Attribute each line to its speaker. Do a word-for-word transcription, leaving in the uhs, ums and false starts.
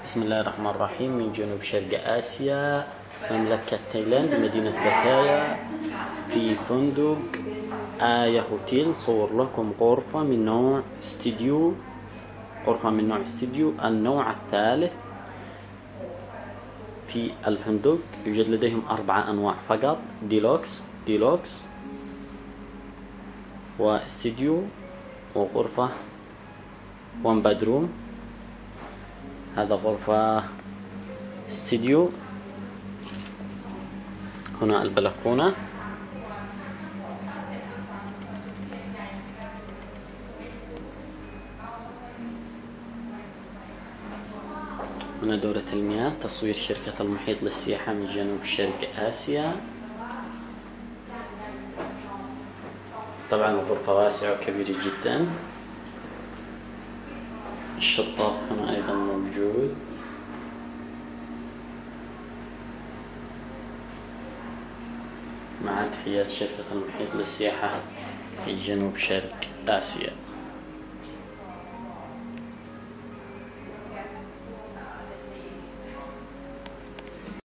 Speaker 1: بسم الله الرحمن الرحيم. من جنوب شرق آسيا، مملكة تايلاند، مدينة باتايا، في فندق آيا هوتيل. صور لكم غرفة من نوع استديو، غرفة من نوع استديو النوع الثالث في الفندق. يوجد لديهم أربعة أنواع فقط: ديلوكس، ديلوكس واستديو وغرفة وان بدروم. هذا غرفة استديو. هنا البلكونة. هنا دورة المياه. تصوير شركة المحيط للسياحة من جنوب شرق آسيا. طبعا الغرفة واسعة وكبيرة جدا. الشطاف هنا أيضا موجود. مع تحيات شركة المحيط للسياحة في جنوب شرق آسيا.